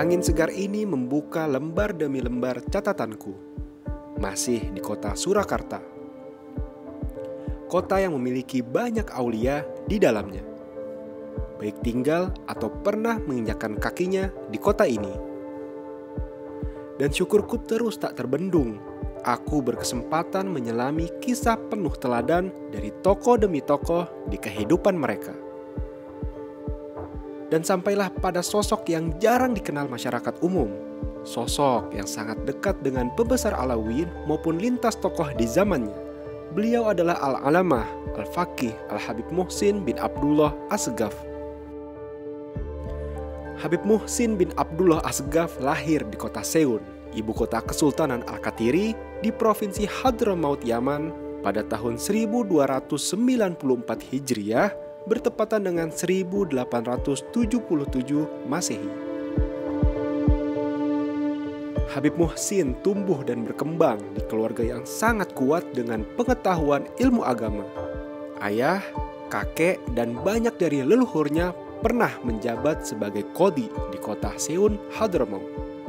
Angin segar ini membuka lembar demi lembar catatanku. Masih di kota Surakarta. Kota yang memiliki banyak aulia di dalamnya. Baik tinggal atau pernah menginjakkan kakinya di kota ini. Dan syukurku terus tak terbendung. Aku berkesempatan menyelami kisah penuh teladan dari tokoh demi tokoh di kehidupan mereka. Dan sampailah pada sosok yang jarang dikenal masyarakat umum. Sosok yang sangat dekat dengan pembesar Alawiyyin maupun lintas tokoh di zamannya. Beliau adalah Al-Alamah, Al-Faqih, Al-Habib Muhsin bin Abdullah As-Segaf. Habib Muhsin bin Abdullah As-Segaf lahir di kota Seun, ibu kota Kesultanan Al-Katiri di Provinsi Hadramaut Yaman pada tahun 1294 Hijriah bertepatan dengan 1877 Masehi. Habib Muhsin tumbuh dan berkembang di keluarga yang sangat kuat dengan pengetahuan ilmu agama. Ayah, kakek, dan banyak dari leluhurnya pernah menjabat sebagai qadhi di kota Seun, Hadramaut.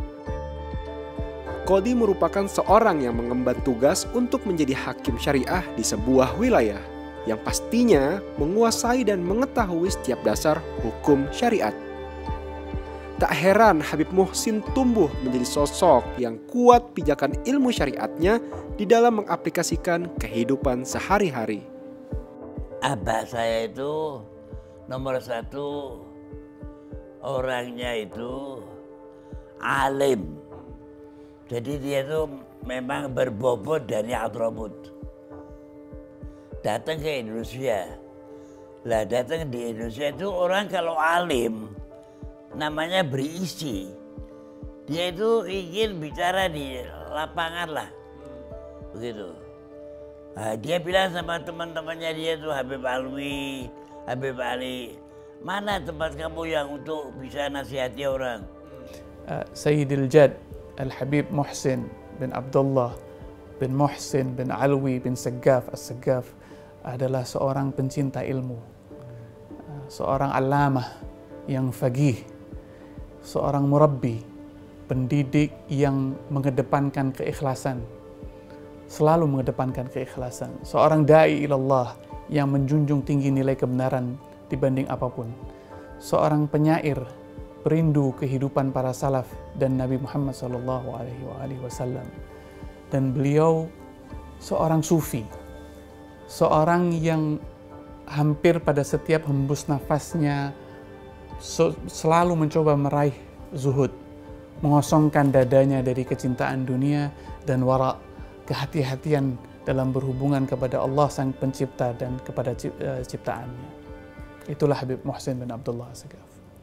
Qadhi merupakan seorang yang mengemban tugas untuk menjadi hakim syariah di sebuah wilayah yang pastinya menguasai dan mengetahui setiap dasar hukum syariat. Tak heran Habib Muhsin tumbuh menjadi sosok yang kuat pijakan ilmu syariatnya di dalam mengaplikasikan kehidupan sehari-hari. Abah saya itu nomor satu, orangnya itu alim. Jadi dia itu memang berbobot dari Hadramut. Datang ke Indonesia. Lah datang di Indonesia itu orang kalau alim namanya berisi. Dia itu ingin bicara di lapangan lah. Begitu. Nah, dia bilang sama teman-temannya dia itu Habib Alwi, Habib Ali, mana tempat kamu yang untuk bisa nasihati orang? Sayyidil Jad Al-Habib Muhsin bin Abdullah bin Muhsin bin Alwi bin Segaf As-Segaf adalah seorang pencinta ilmu, seorang alamah yang faqih, seorang murabbi, pendidik yang mengedepankan keikhlasan, selalu mengedepankan keikhlasan, seorang da'i ilallah yang menjunjung tinggi nilai kebenaran dibanding apapun, seorang penyair perindu kehidupan para salaf dan Nabi Muhammad SAW. Dan beliau seorang sufi, seorang yang hampir pada setiap hembus nafasnya selalu mencoba meraih zuhud, mengosongkan dadanya dari kecintaan dunia dan wara, kehati-hatian dalam berhubungan kepada Allah Sang Pencipta dan kepada ciptaannya. Itulah Habib Muhsin bin Abdullah As-Segaf.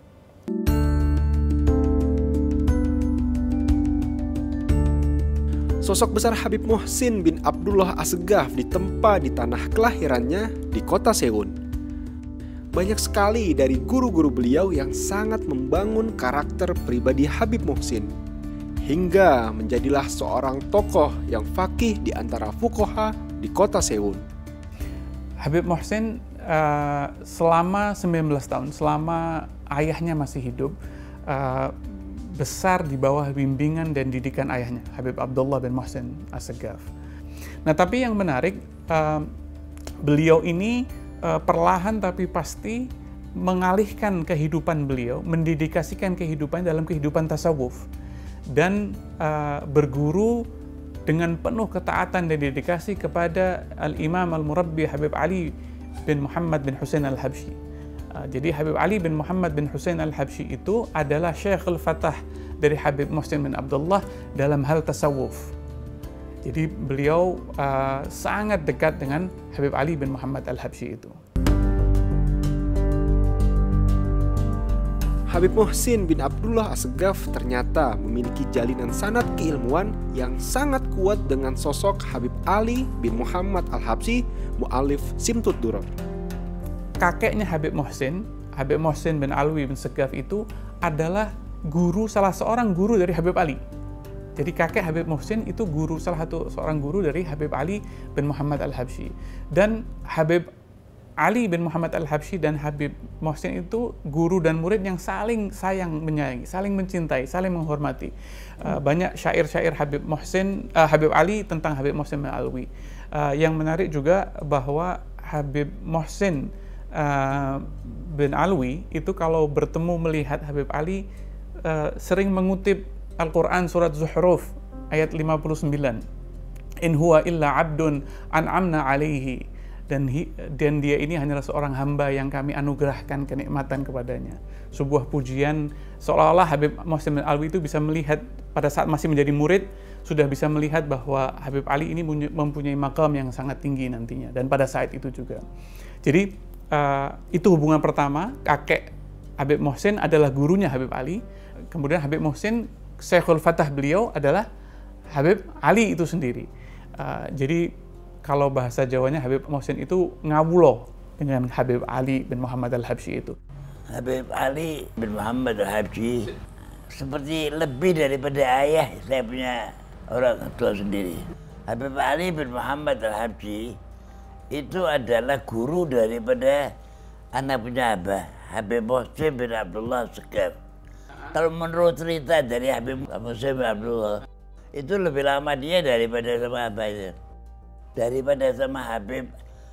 Sosok besar Habib Muhsin bin Abdullah As-Segaf ditempa di tanah kelahirannya di kota Seun. Banyak sekali dari guru-guru beliau yang sangat membangun karakter pribadi Habib Muhsin, hingga menjadilah seorang tokoh yang faqih di antara fuqaha di kota Seun. Habib Muhsin selama 19 tahun, selama ayahnya masih hidup, besar di bawah bimbingan dan didikan ayahnya, Habib Abdullah bin Muhsin As-Segaf. Nah, tapi yang menarik, beliau ini perlahan tapi pasti mengalihkan kehidupan beliau, mendedikasikan kehidupan dalam kehidupan tasawuf, dan berguru dengan penuh ketaatan dan dedikasi kepada Al-Imam Al-Murabbi Habib Ali bin Muhammad bin Husain Al-Habsyi. Jadi Habib Ali bin Muhammad bin Husain Al-Habsyi itu adalah Syekhul Fatah dari Habib Muhsin bin Abdullah dalam hal tasawuf. Jadi beliau sangat dekat dengan Habib Ali bin Muhammad Al-Habsyi itu. Habib Muhsin bin Abdullah As-Segaf ternyata memiliki jalinan sanad keilmuan yang sangat kuat dengan sosok Habib Ali bin Muhammad Al-Habsyi, mu'alif Simtud Durar. Kakeknya Habib Muhsin bin Alwi bin Segaf itu adalah salah seorang guru dari Habib Ali. Jadi kakek Habib Muhsin itu seorang guru dari Habib Ali bin Muhammad Al-Habsyi. Dan Habib Ali bin Muhammad Al-Habsyi dan Habib Muhsin itu guru dan murid yang saling sayang menyayangi, saling mencintai, saling menghormati. Banyak syair-syair Habib Ali tentang Habib Muhsin bin Alwi. Yang menarik juga bahwa Habib Muhsin bin Alwi itu kalau bertemu melihat Habib Ali sering mengutip Al-Quran surat Zuhruf ayat 59. In huwa illa abdun an'amna alaihi. Dan dia ini hanyalah seorang hamba yang kami anugerahkan kenikmatan kepadanya. Sebuah pujian seolah-olah Habib Muhsin bin Alwi itu bisa melihat pada saat masih menjadi murid, sudah bisa melihat bahwa Habib Ali ini mempunyai makam yang sangat tinggi nantinya, dan pada saat itu juga. Jadi itu hubungan pertama. Kakek Habib Muhsin adalah gurunya Habib Ali. Kemudian Habib Muhsin, Syekhul Fatah beliau adalah Habib Ali itu sendiri. Jadi kalau bahasa Jawanya Habib Muhsin itu ngawulo dengan Habib Ali bin Muhammad Al-Habsyi itu. Habib Ali bin Muhammad Al-Habsyi seperti lebih daripada ayah saya punya orang tua sendiri. Habib Ali bin Muhammad Al-Habsyi itu adalah guru daripada anak punya abah, Habib Muhsin bin Abdullah As-Saggaf. Kalau menurut cerita dari Habib Muhsin bin Abdullah, itu lebih lama dia daripada sama abahnya. Daripada sama Habib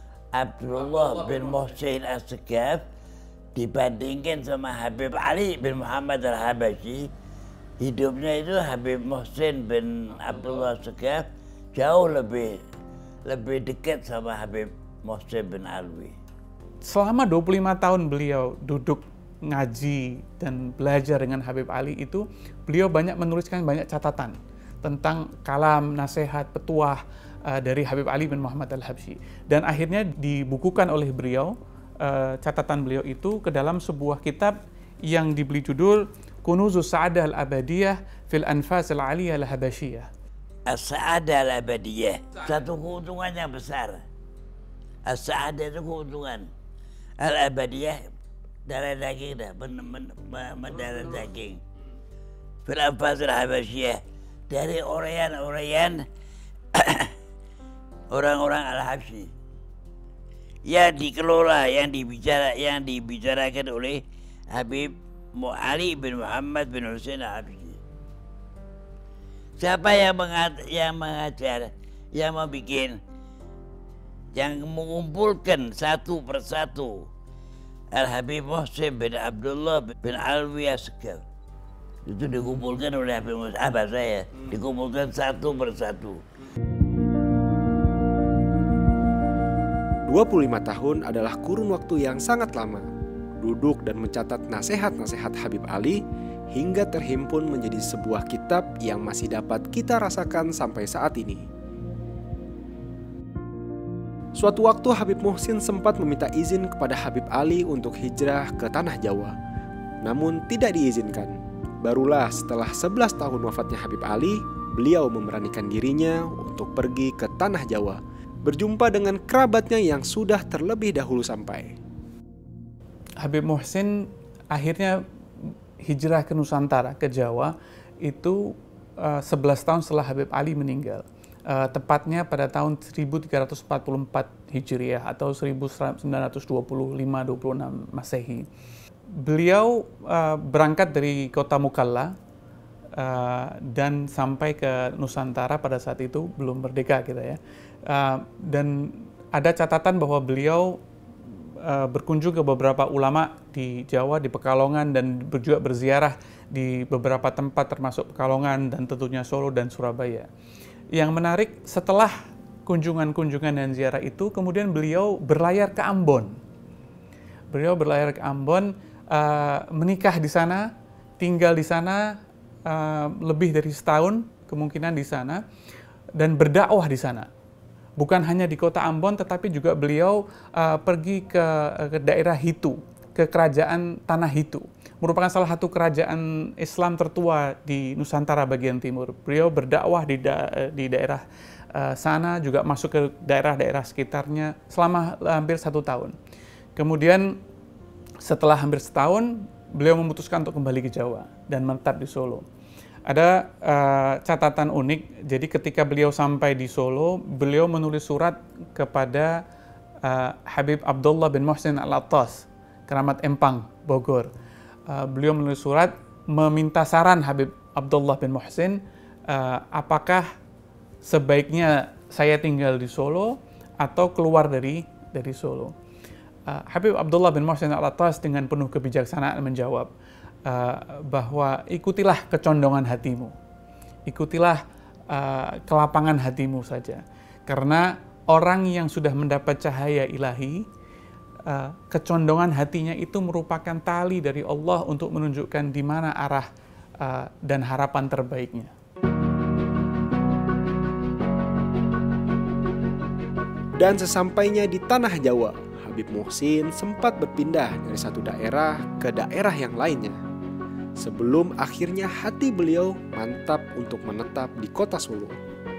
Abdullah bin Muhsin As-Saggaf dibandingkan sama Habib Ali bin Muhammad Al-Habsyi, hidupnya itu Habib Muhsin bin Abdullah As-Saggaf jauh lebih dekat sama Habib Muhsin bin Alwi. Selama 25 tahun beliau duduk ngaji dan belajar dengan Habib Ali itu, beliau banyak menuliskan banyak catatan tentang kalam, nasihat, petuah dari Habib Ali bin Muhammad Al-Habsyi. Dan akhirnya dibukukan oleh beliau, catatan beliau itu ke dalam sebuah kitab yang diberi judul Kunuzus Sa'adah Al-Abadiyah fil Anfas Al-Aliyah Al-Habasyiyah. As-Sa'adah Al-Abadiyah, satu keuntungan yang besar. As-Sa'adah itu keuntungan. Al-Abadiyah, darah daging dah, mendarah daging. Fil Anfas Al-Habasyiyah, dari orayan-orayan orang-orang Al-Habsyi yang dikelola, yang dibicarakan oleh Habib Ali bin Muhammad bin Husain Al-Habsyi. Siapa yang mengajar, yang membuat, yang mengumpulkan satu persatu Al-Habib Muhsin bin Abdullah bin Alwi As-Saggaf. Itu dikumpulkan oleh Habib Muhsin, abah saya, dikumpulkan satu persatu. 25 tahun adalah kurun waktu yang sangat lama. Duduk dan mencatat nasihat-nasihat Habib Ali hingga terhimpun menjadi sebuah kitab yang masih dapat kita rasakan sampai saat ini. Suatu waktu Habib Muhsin sempat meminta izin kepada Habib Ali untuk hijrah ke tanah Jawa. Namun tidak diizinkan. Barulah setelah 11 tahun wafatnya Habib Ali, beliau memberanikan dirinya untuk pergi ke tanah Jawa, berjumpa dengan kerabatnya yang sudah terlebih dahulu sampai. Habib Muhsin akhirnya hijrah ke Nusantara, ke Jawa, itu 11 tahun setelah Habib Ali meninggal. Tepatnya pada tahun 1344 Hijriah atau 1925-26 Masehi. Beliau berangkat dari kota Mukalla dan sampai ke Nusantara pada saat itu belum merdeka kita ya. Dan ada catatan bahwa beliau berkunjung ke beberapa ulama di Jawa, di Pekalongan, dan juga berziarah di beberapa tempat termasuk Pekalongan dan tentunya Solo dan Surabaya. Yang menarik, setelah kunjungan-kunjungan dan ziarah itu, kemudian beliau berlayar ke Ambon. Beliau berlayar ke Ambon, menikah di sana, tinggal di sana lebih dari setahun kemungkinan di sana, dan berdakwah di sana. Bukan hanya di kota Ambon, tetapi juga beliau pergi ke daerah Hitu, ke kerajaan Tanah Hitu. Merupakan salah satu kerajaan Islam tertua di Nusantara bagian timur. Beliau berdakwah di daerah sana, juga masuk ke daerah-daerah sekitarnya selama hampir 1 tahun. Kemudian setelah hampir setahun, beliau memutuskan untuk kembali ke Jawa dan menetap di Solo. Ada catatan unik, jadi ketika beliau sampai di Solo, beliau menulis surat kepada Habib Abdullah bin Muhsin Al-Attas, Keramat Empang, Bogor. Beliau menulis surat meminta saran Habib Abdullah bin Muhsin, apakah sebaiknya saya tinggal di Solo atau keluar dari Solo. Habib Abdullah bin Muhsin Al-Attas dengan penuh kebijaksanaan menjawab bahwa ikutilah kecondongan hatimu, ikutilah kelapangan hatimu saja. Karena orang yang sudah mendapat cahaya ilahi, kecondongan hatinya itu merupakan tali dari Allah untuk menunjukkan di mana arah dan harapan terbaiknya. Dan sesampainya di tanah Jawa, Habib Muhsin sempat berpindah dari satu daerah ke daerah yang lainnya. Sebelum akhirnya hati beliau mantap untuk menetap di kota Solo.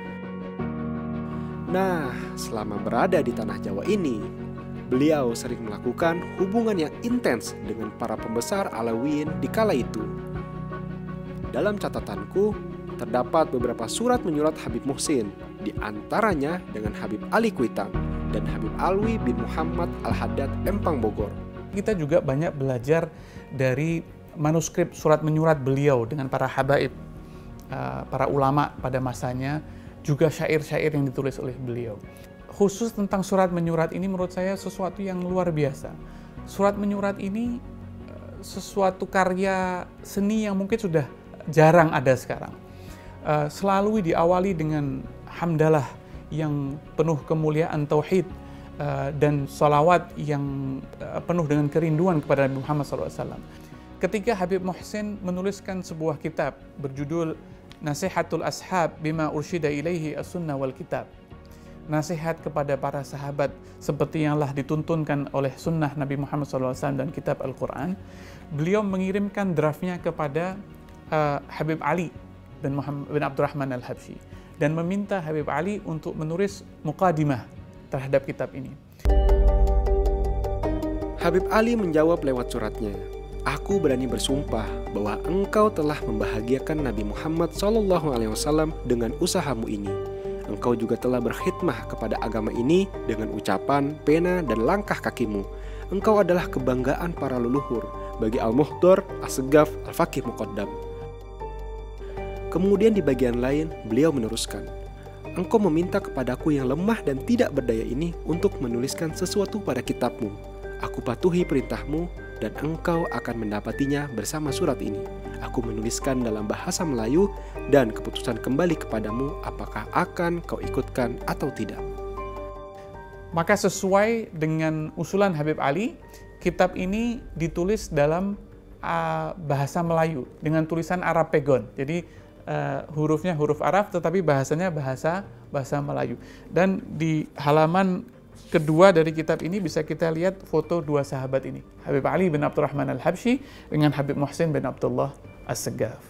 Nah, selama berada di tanah Jawa ini, beliau sering melakukan hubungan yang intens dengan para pembesar Alawiyin di kala itu. Dalam catatanku, terdapat beberapa surat menyurat Habib Muhsin, di antaranya dengan Habib Ali Kuitang dan Habib Alwi bin Muhammad Al-Haddad Empang Bogor. Kita juga banyak belajar dari manuskrip surat menyurat beliau dengan para habaib, para ulama pada masanya, juga syair-syair yang ditulis oleh beliau. Khusus tentang surat menyurat ini menurut saya sesuatu yang luar biasa. Surat menyurat ini sesuatu karya seni yang mungkin sudah jarang ada sekarang. Selalu diawali dengan hamdalah yang penuh kemuliaan tauhid dan salawat yang penuh dengan kerinduan kepada Nabi Muhammad SAW. Ketika Habib Muhsin menuliskan sebuah kitab berjudul Nasihatul Ashab bima ursyida ilaihi as-sunnah wal kitab, nasihat kepada para sahabat seperti yang telah dituntunkan oleh sunnah Nabi Muhammad SAW dan kitab Al-Quran, beliau mengirimkan draftnya kepada Habib Ali bin Abdurrahman Al-Habsyi dan meminta Habib Ali untuk menulis muqadimah terhadap kitab ini. Habib Ali menjawab lewat suratnya, "Aku berani bersumpah bahwa engkau telah membahagiakan Nabi Muhammad SAW dengan usahamu ini. Engkau juga telah berkhidmah kepada agama ini dengan ucapan, pena, dan langkah kakimu. Engkau adalah kebanggaan para leluhur bagi Al-Muhdar, As-Segaf, Al-Faqih Muqaddam." Kemudian di bagian lain, beliau meneruskan, "Engkau meminta kepadaku yang lemah dan tidak berdaya ini untuk menuliskan sesuatu pada kitabmu. Aku patuhi perintahmu dan engkau akan mendapatinya bersama surat ini. Aku menuliskan dalam bahasa Melayu dan keputusan kembali kepadamu apakah akan kau ikutkan atau tidak." Maka sesuai dengan usulan Habib Ali, kitab ini ditulis dalam bahasa Melayu dengan tulisan Arab Pegon. Jadi hurufnya huruf Arab tetapi bahasanya bahasa Melayu. Dan di halaman kedua dari kitab ini bisa kita lihat foto dua sahabat ini, Habib Ali bin Abdurrahman Al-Habsyi dengan Habib Muhsin bin Abdullah As-Segaf.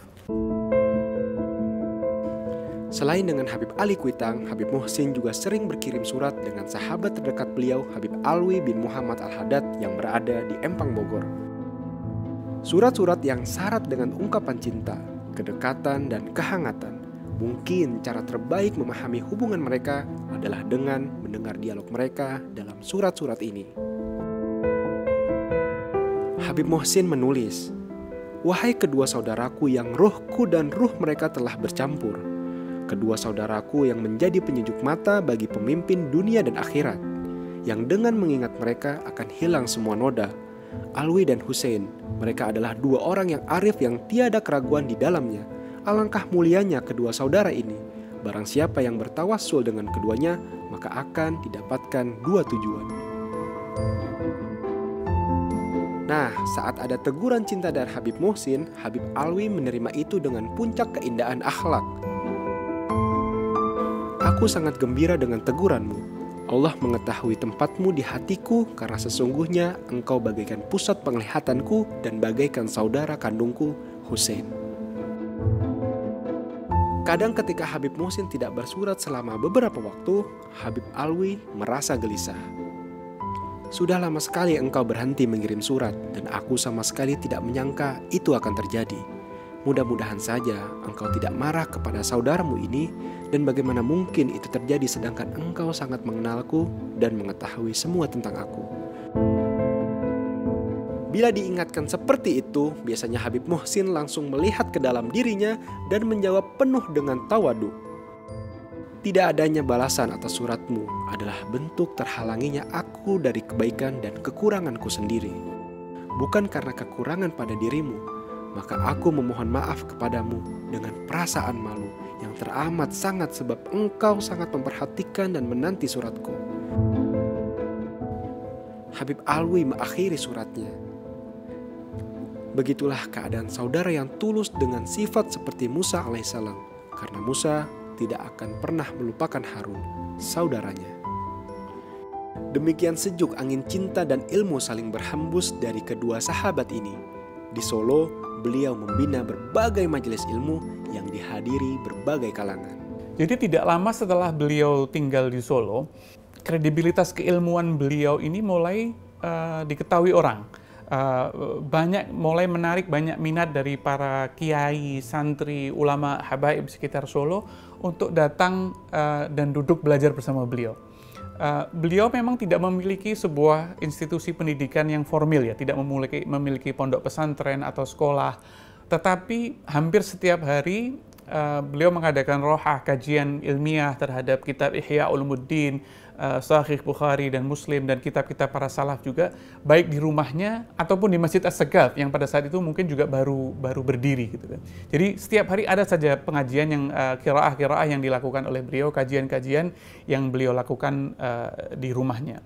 Selain dengan Habib Ali Kuitang, Habib Muhsin juga sering berkirim surat dengan sahabat terdekat beliau, Habib Alwi bin Muhammad Al-Haddad yang berada di Empang Bogor. Surat-surat yang syarat dengan ungkapan cinta, kedekatan, dan kehangatan. Mungkin cara terbaik memahami hubungan mereka adalah dengan mendengar dialog mereka dalam surat-surat ini. Habib Muhsin menulis, "Wahai kedua saudaraku yang ruhku dan ruh mereka telah bercampur, kedua saudaraku yang menjadi penyejuk mata bagi pemimpin dunia dan akhirat, yang dengan mengingat mereka akan hilang semua noda, Alwi dan Hussein, mereka adalah dua orang yang arif yang tiada keraguan di dalamnya. Alangkah mulianya kedua saudara ini. Barang siapa yang bertawassul dengan keduanya, maka akan didapatkan dua tujuan." Nah, saat ada teguran cinta dari Habib Muhsin, Habib Alwi menerima itu dengan puncak keindahan akhlak. "Aku sangat gembira dengan teguranmu. Allah mengetahui tempatmu di hatiku karena sesungguhnya engkau bagaikan pusat penglihatanku dan bagaikan saudara kandungku, Hussein." Kadang ketika Habib Muhsin tidak bersurat selama beberapa waktu, Habib Alwi merasa gelisah. "Sudah lama sekali engkau berhenti mengirim surat dan aku sama sekali tidak menyangka itu akan terjadi. Mudah-mudahan saja engkau tidak marah kepada saudaramu ini, dan bagaimana mungkin itu terjadi sedangkan engkau sangat mengenalku dan mengetahui semua tentang aku. Bila diingatkan seperti itu, biasanya Habib Muhsin langsung melihat ke dalam dirinya dan menjawab penuh dengan tawadu. Tidak adanya balasan atas suratmu adalah bentuk terhalanginya aku dari kebaikan dan kekuranganku sendiri. Bukan karena kekurangan pada dirimu, maka aku memohon maaf kepadamu dengan perasaan malu yang teramat sangat sebab engkau sangat memperhatikan dan menanti suratku. Habib Alwi mengakhiri suratnya. Begitulah keadaan saudara yang tulus dengan sifat seperti Musa alaihissalam, karena Musa tidak akan pernah melupakan Harun, saudaranya. Demikian sejuk angin cinta dan ilmu saling berhembus dari kedua sahabat ini. Di Solo, beliau membina berbagai majelis ilmu yang dihadiri berbagai kalangan. Jadi tidak lama setelah beliau tinggal di Solo, kredibilitas keilmuan beliau ini mulai diketahui orang. Mulai menarik banyak minat dari para kiai, santri, ulama, habaib sekitar Solo untuk datang dan duduk belajar bersama beliau. Beliau memang tidak memiliki sebuah institusi pendidikan yang formal, ya, tidak memiliki pondok pesantren atau sekolah, tetapi hampir setiap hari beliau mengadakan rohah, kajian ilmiah terhadap kitab Ihya Ulumuddin, Sahih Bukhari dan Muslim, dan kitab-kitab para salaf juga, baik di rumahnya ataupun di Masjid As-Segaf yang pada saat itu mungkin juga baru berdiri gitu kan. Jadi setiap hari ada saja pengajian yang qiraah yang dilakukan oleh beliau, kajian-kajian yang beliau lakukan di rumahnya.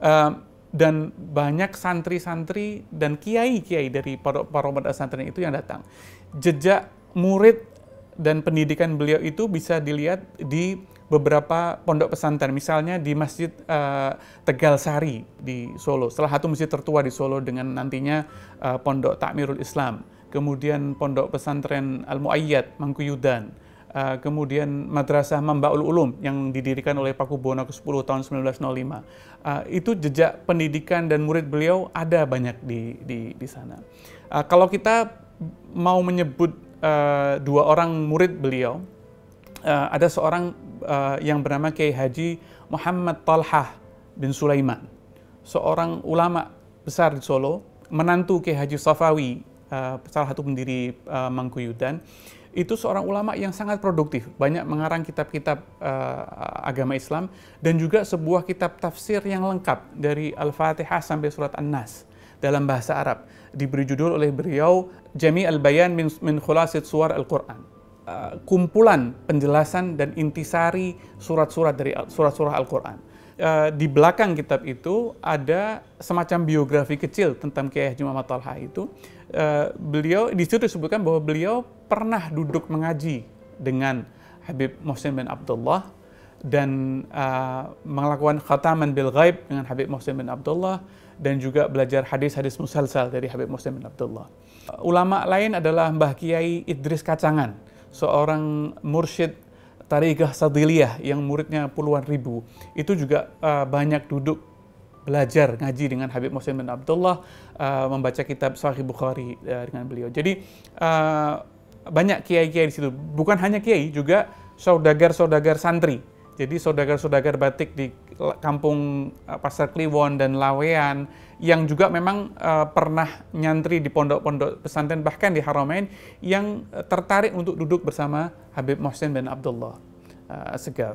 Dan banyak santri-santri dan kiai-kiai dari pondok pesantren itu yang datang. Jejak murid dan pendidikan beliau itu bisa dilihat di beberapa pondok pesantren, misalnya di Masjid Tegal Sari di Solo, salah satu masjid tertua di Solo dengan nantinya Pondok Takmirul Islam, kemudian Pondok Pesantren Al-Muayyad Mangkuyudan, kemudian Madrasah Mambaul Ulum yang didirikan oleh Pakubuwono ke-10 tahun 1905. Itu jejak pendidikan dan murid beliau ada banyak di sana. Kalau kita mau menyebut dua orang murid beliau, ada seorang yang bernama Kiai Haji Muhammad Talhah bin Sulaiman, seorang ulama besar di Solo, menantu Kiai Haji Safawi, salah satu pendiri Mangkuyudan. Itu seorang ulama yang sangat produktif, banyak mengarang kitab-kitab agama Islam dan juga sebuah kitab tafsir yang lengkap dari Al-Fatihah sampai surat An-Nas dalam bahasa Arab, diberi judul oleh beliau Jami' al-Bayan min Khulasit Suwar Al-Quran. Kumpulan penjelasan dan intisari surat-surat dari surah-surah Al-Quran. Di belakang kitab itu ada semacam biografi kecil tentang Kiai Haji Muhammad Talha itu. Beliau, di situ disebutkan bahwa beliau pernah duduk mengaji dengan Habib Muhsin bin Abdullah dan melakukan khataman bil ghaib dengan Habib Muhsin bin Abdullah, dan juga belajar hadis-hadis musalsal dari Habib Muhsin bin Abdullah. Ulama lain adalah Mbah Kiai Idris Kacangan, seorang mursyid Tariqah Sadiliyah yang muridnya puluhan ribu. Itu juga banyak duduk belajar ngaji dengan Habib Muhsin bin Abdullah, membaca kitab Sahih Bukhari dengan beliau. Jadi banyak kiai-kiai di situ. Bukan hanya kiai, juga saudagar-saudagar santri. Jadi saudagar-saudagar batik di kampung Pasar Kliwon dan Lawean yang juga memang pernah nyantri di pondok-pondok pesantren, bahkan di Haramain, yang tertarik untuk duduk bersama Habib Muhsin bin Abdullah As-Segaf.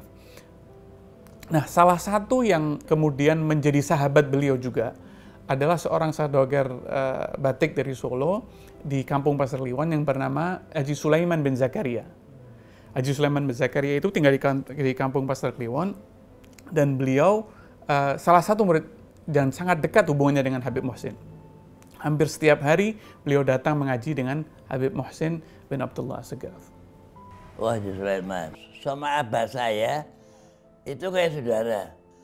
Nah, salah satu yang kemudian menjadi sahabat beliau juga adalah seorang saudagar batik dari Solo di kampung Pasar Kliwon yang bernama Haji Sulaiman bin Zakaria. Haji Sulaiman bin Zakaria itu tinggal di kampung Pasar Kliwon, dan beliau salah satu murid dan sangat dekat hubungannya dengan Habib Muhsin. Hampir setiap hari beliau datang mengaji dengan Habib Muhsin bin Abdullah As-Segaf. Wah, Haji Sulaiman sama abah saya itu kayak saudara.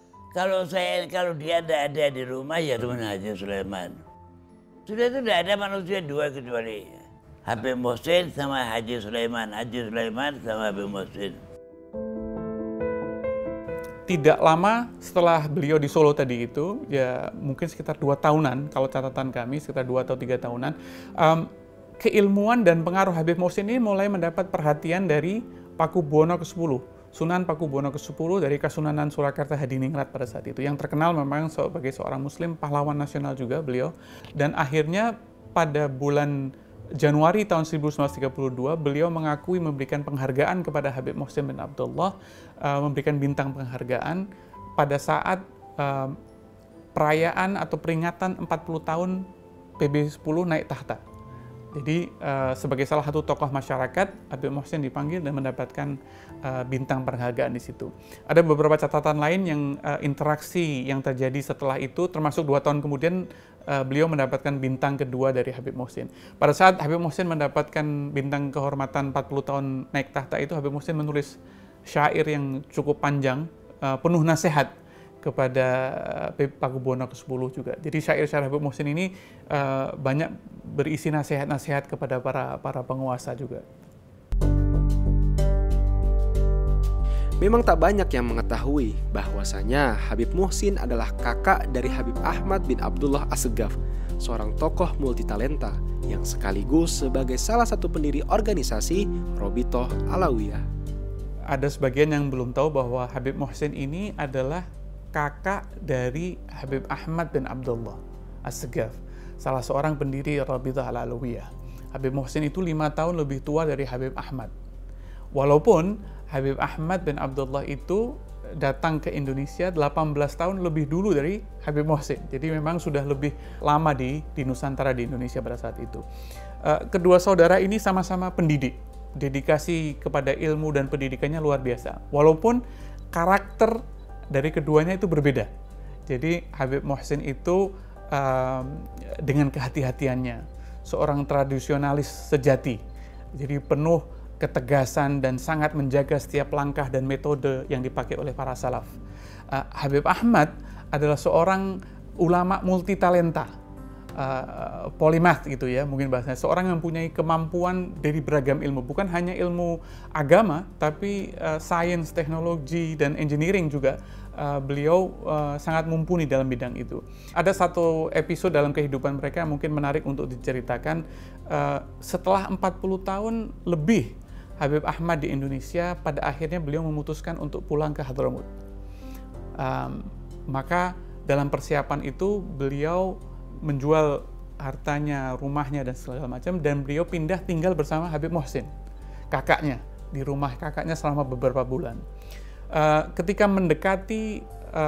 Kalau dia tidak ada di rumah, ya teman Haji Sulaiman. Sudah itu tidak ada manusia dua kecuali Habib Muhsin sama Haji Sulaiman sama Habib Muhsin. Tidak lama setelah beliau di Solo tadi itu, ya mungkin sekitar 2 tahunan, kalau catatan kami sekitar 2 atau 3 tahunan, keilmuan dan pengaruh Habib Muhsin ini mulai mendapat perhatian dari Pakubuwono ke-10, Sunan Pakubuwono ke-10 dari Kasunanan Surakarta Hadiningrat pada saat itu, yang terkenal memang sebagai seorang muslim, pahlawan nasional juga beliau. Dan akhirnya pada bulan Januari tahun 1932 beliau mengakui memberikan penghargaan kepada Habib Muhsin bin Abdullah, memberikan bintang penghargaan pada saat perayaan atau peringatan 40 tahun PB10 naik tahta. Jadi sebagai salah satu tokoh masyarakat, Habib Muhsin dipanggil dan mendapatkan bintang penghargaan di situ. Ada beberapa catatan lain yang interaksi yang terjadi setelah itu, termasuk 2 tahun kemudian beliau mendapatkan bintang kedua dari Habib Muhsin. Pada saat Habib Muhsin mendapatkan bintang kehormatan 40 tahun naik tahta itu, Habib Muhsin menulis syair yang cukup panjang, penuh nasihat kepada Pakubuwono ke-10 juga. Jadi syair-syair Habib Muhsin ini banyak berisi nasihat-nasihat kepada para penguasa juga. Memang tak banyak yang mengetahui bahwasanya Habib Muhsin adalah kakak dari Habib Ahmad bin Abdullah As-Seggaf, seorang tokoh multitalenta yang sekaligus sebagai salah satu pendiri organisasi Robitoh Alawiyah. Ada sebagian yang belum tahu bahwa Habib Muhsin ini adalah kakak dari Habib Ahmad bin Abdullah As-Seggaf, salah seorang pendiri Robitoh Alawiyah. Habib Muhsin itu 5 tahun lebih tua dari Habib Ahmad. Walaupun Habib Ahmad bin Abdullah itu datang ke Indonesia 18 tahun lebih dulu dari Habib Muhsin. Jadi memang sudah lebih lama di Nusantara, di Indonesia pada saat itu. Kedua saudara ini sama-sama pendidik. Dedikasi kepada ilmu dan pendidikannya luar biasa. Walaupun karakter dari keduanya itu berbeda. Jadi Habib Muhsin itu dengan kehati-hatiannya, seorang tradisionalis sejati. Jadi penuh ketegasan dan sangat menjaga setiap langkah dan metode yang dipakai oleh para salaf. Habib Ahmad adalah seorang ulama multitalenta, polimath gitu ya, mungkin bahasanya. Seorang yang mempunyai kemampuan dari beragam ilmu, bukan hanya ilmu agama, tapi sains, teknologi, dan engineering juga. Beliau sangat mumpuni dalam bidang itu. Ada satu episode dalam kehidupan mereka yang mungkin menarik untuk diceritakan. Setelah 40 tahun lebih Habib Ahmad di Indonesia, pada akhirnya beliau memutuskan untuk pulang ke Hadramut. Maka dalam persiapan itu beliau menjual hartanya, rumahnya, dan segala macam, dan beliau pindah tinggal bersama Habib Muhsin, kakaknya, di rumah kakaknya selama beberapa bulan. Ketika mendekati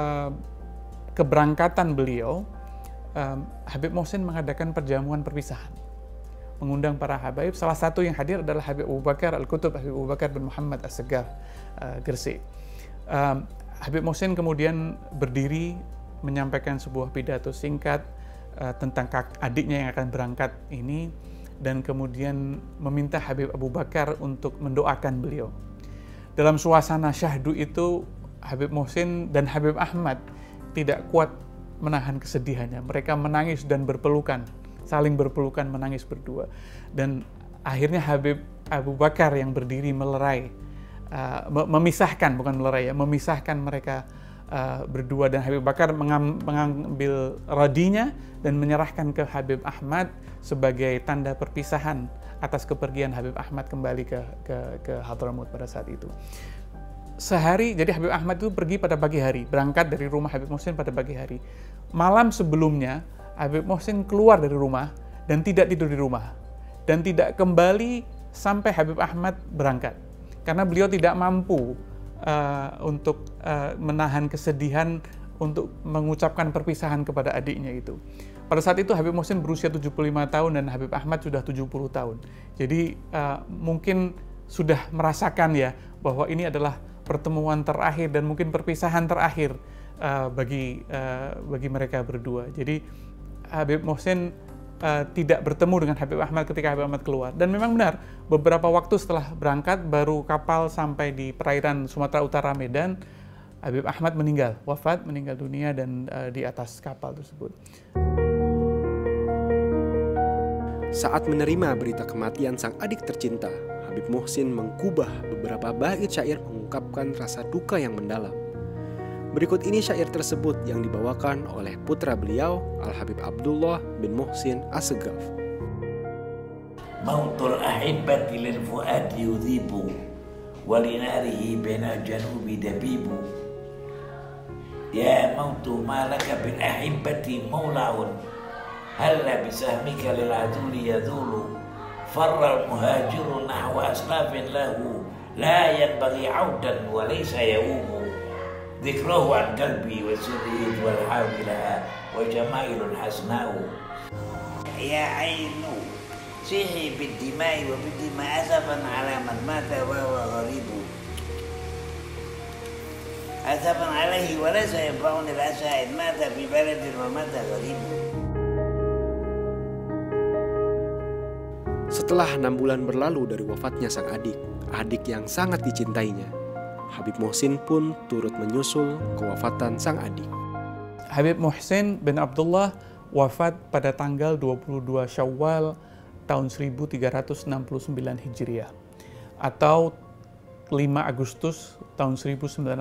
keberangkatan beliau, Habib Muhsin mengadakan perjamuan perpisahan, mengundang para habaib. Salah satu yang hadir adalah Habib Abu Bakar Al-Qutub, Habib Abu Bakar bin Muhammad As-Seggaf, Gresik. Habib Muhsin kemudian berdiri menyampaikan sebuah pidato singkat tentang adiknya yang akan berangkat ini, dan kemudian meminta Habib Abu Bakar untuk mendoakan beliau. Dalam suasana syahdu itu, Habib Muhsin dan Habib Ahmad tidak kuat menahan kesedihannya. Mereka menangis dan berpelukan, saling berpelukan, menangis berdua. Dan akhirnya Habib Abu Bakar yang berdiri melerai, memisahkan, bukan melerai ya, memisahkan mereka berdua, dan Habib Bakar mengambil radinya dan menyerahkan ke Habib Ahmad sebagai tanda perpisahan atas kepergian Habib Ahmad kembali ke Hadramut pada saat itu. Sehari, jadi Habib Ahmad itu pergi pada pagi hari, berangkat dari rumah Habib Muhsin pada pagi hari. Malam sebelumnya, Habib Muhsin keluar dari rumah dan tidak tidur di rumah, dan tidak kembali sampai Habib Ahmad berangkat, karena beliau tidak mampu untuk menahan kesedihan untuk mengucapkan perpisahan kepada adiknya itu. Pada saat itu Habib Muhsin berusia 75 tahun dan Habib Ahmad sudah 70 tahun. Jadi mungkin sudah merasakan ya bahwa ini adalah pertemuan terakhir dan mungkin perpisahan terakhir bagi mereka berdua. Jadi Habib Muhsin tidak bertemu dengan Habib Ahmad ketika Habib Ahmad keluar. Dan memang benar, beberapa waktu setelah berangkat, baru kapal sampai di perairan Sumatera Utara Medan, Habib Ahmad meninggal, wafat, meninggal dunia dan di atas kapal tersebut. Saat menerima berita kematian sang adik tercinta, Habib Muhsin mengubah beberapa bait syair mengungkapkan rasa duka yang mendalam. Berikut ini syair tersebut yang dibawakan oleh putra beliau, Al-Habib Abdullah bin Muhsin As-Seggaf. mautul ahibbati lil fuadi yudhibu walinarihi bainal janubi dabibu. Ya mautu malaka bil ahibbati maulaun halla bisahmika lil aduli yadhulu farra al muhajiru nahwa aslafin lahu la yanbaghi audan wa laysa yawubu dhikruhu an qalbi wa sirri wal hawilaha wa jamailul hasna'u. Ya ainu sihi bid-dima'i wa bid-dima'i asafan ala man mata wa huwa gharibu asafan alaihi wa laysa yanfa'uni al-asa'id mata fi baladin wa mata gharibu. Setelah 6 bulan berlalu dari wafatnya sang adik yang sangat dicintainya, Habib Muhsin pun turut menyusul kewafatan sang adik. Habib Muhsin bin Abdullah wafat pada tanggal 22 Syawal tahun 1369 Hijriah atau 5 Agustus tahun 1950.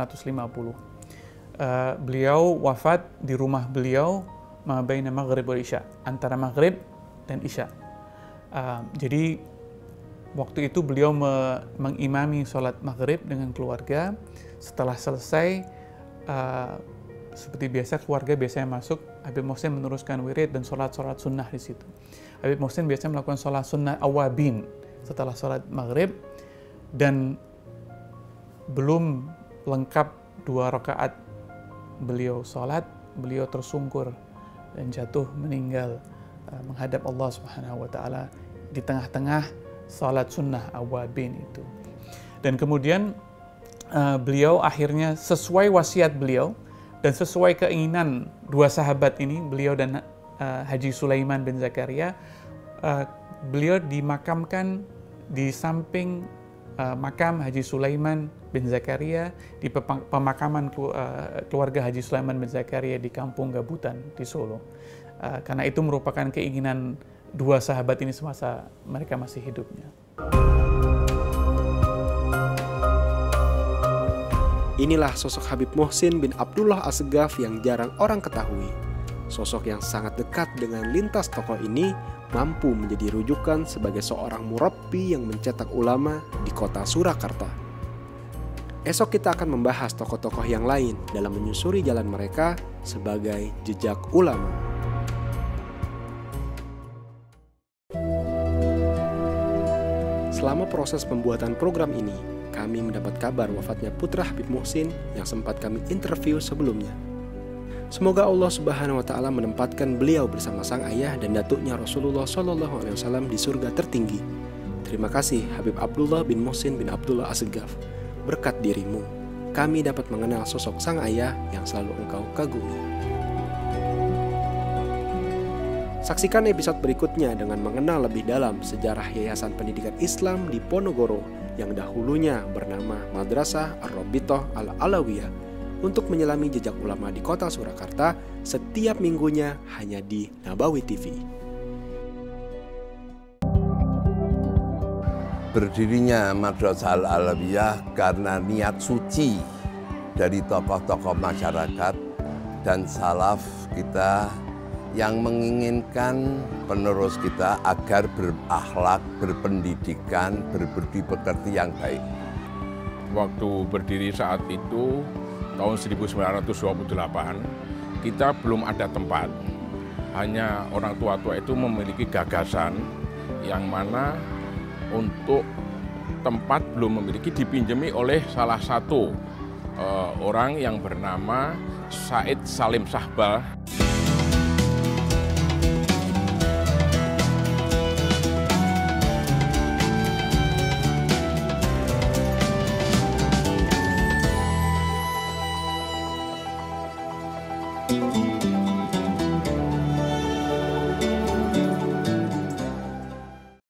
Beliau wafat di rumah beliau mabaina maghrib wal isya, antara maghrib dan isya. Jadi waktu itu beliau mengimami sholat maghrib dengan keluarga. Setelah selesai, seperti biasa keluarga biasanya masuk, Habib Muhsin meneruskan wirid dan sholat sunnah di situ. Habib Muhsin biasanya melakukan sholat sunnah awabin setelah sholat maghrib, dan belum lengkap 2 rakaat beliau sholat, beliau tersungkur dan jatuh meninggal menghadap Allah Subhanahu wa Ta'ala di tengah-tengah sholat sunnah awabin itu. Dan kemudian beliau akhirnya sesuai wasiat beliau dan sesuai keinginan 2 sahabat ini, beliau dan Haji Sulaiman bin Zakaria, beliau dimakamkan di samping makam Haji Sulaiman bin Zakaria di pemakaman keluarga Haji Sulaiman bin Zakaria di Kampung Gabutan di Solo. Karena itu merupakan keinginan 2 sahabat ini semasa mereka masih hidupnya. Inilah sosok Habib Muhsin bin Abdullah As-Saggaf yang jarang orang ketahui. Sosok yang sangat dekat dengan lintas tokoh ini mampu menjadi rujukan sebagai seorang murabbi yang mencetak ulama di kota Surakarta. Esok kita akan membahas tokoh-tokoh yang lain dalam menyusuri jalan mereka sebagai jejak ulama. Selama proses pembuatan program ini, kami mendapat kabar wafatnya putra Habib Muhsin yang sempat kami interview sebelumnya. Semoga Allah Subhanahu wa Ta'ala menempatkan beliau bersama sang ayah dan datuknya Rasulullah SAW di surga tertinggi. Terima kasih Habib Abdullah bin Muhsin bin Abdullah As-Saggaf. Berkat dirimu, kami dapat mengenal sosok sang ayah yang selalu engkau kagumi. Saksikan episode berikutnya dengan mengenal lebih dalam sejarah Yayasan Pendidikan Islam di Ponorogo yang dahulunya bernama Madrasah Ar-Rabithah Al-Alawiyah, untuk menyelami jejak ulama di kota Surakarta setiap minggunya hanya di Nabawi TV. Berdirinya Madrasah Al-Alawiyah karena niat suci dari tokoh-tokoh masyarakat dan salaf kita yang menginginkan penerus kita agar berakhlak, berpendidikan, berbudi pekerti yang baik. Waktu berdiri saat itu, tahun 1928, kita belum ada tempat. Hanya orang tua-tua itu memiliki gagasan yang mana untuk tempat belum memiliki, dipinjami oleh salah satu orang yang bernama Said Salim Sahbal.